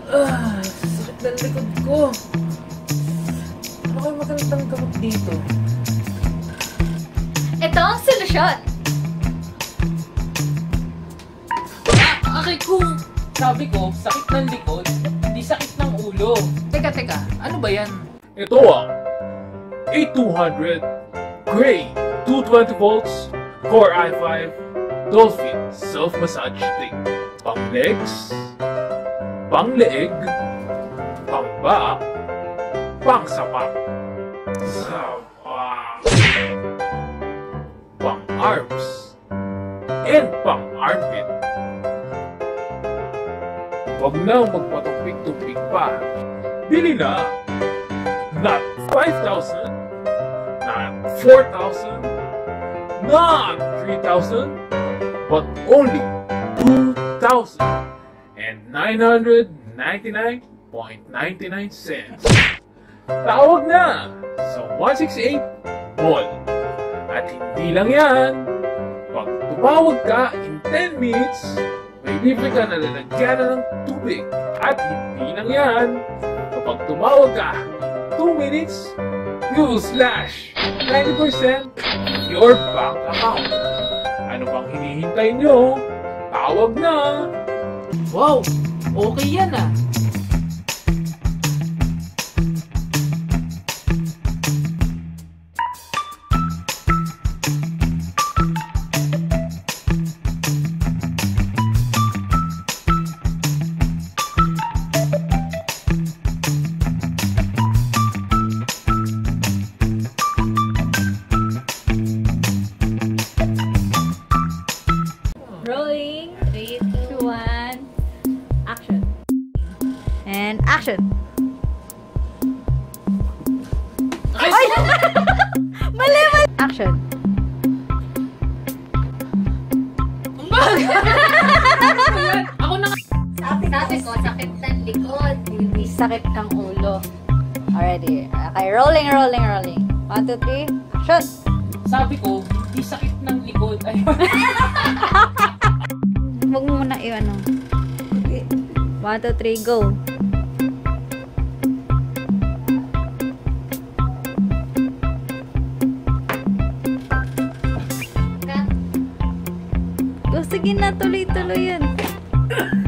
Sakit na likod ko. Ano kayo magandang gamot dito? Ito ang solusyon. Aray ko! Sabi ko, sakit ng likod, hindi sakit ng ulo. Teka, ano ba yan? Ito ang A200 Gray 220 volts Core i5 Dolphin Self-Massage Stick. Pang legs, pang leeg, pang back, pang sapak, pang arms, and pang armpit. Huwag na magpatumpik-tumpik pa. Bili na! Not 5,000, not 4,000, not 3,000, but only 2,999.99 cents. Tawag na sa 168 Mall. At hindi lang yan, pag tumawag ka in 10 minutes, may libre ka na lalagyan ng tubig. At hindi lang yan, kapag tumawag ka in 2 minutes, you will slash 90% your bank account. Ano bang hinihintay nyo? Tawag na! Wow! Okay yan ah! Rolling. 3, 2, 1. Action. And action. Ay! Mali! Action. Ako na nga! Sabi ko, sakit ng likod. Hindi sakit ng ulo. Already. Okay, rolling. 1, 2, 3. Action. Sabi ko, hindi sakit ng likod. Ay, Huwag mo muna i-ano. 1, 2, 3, go. Go, sige na, tuloy-tuloy yan.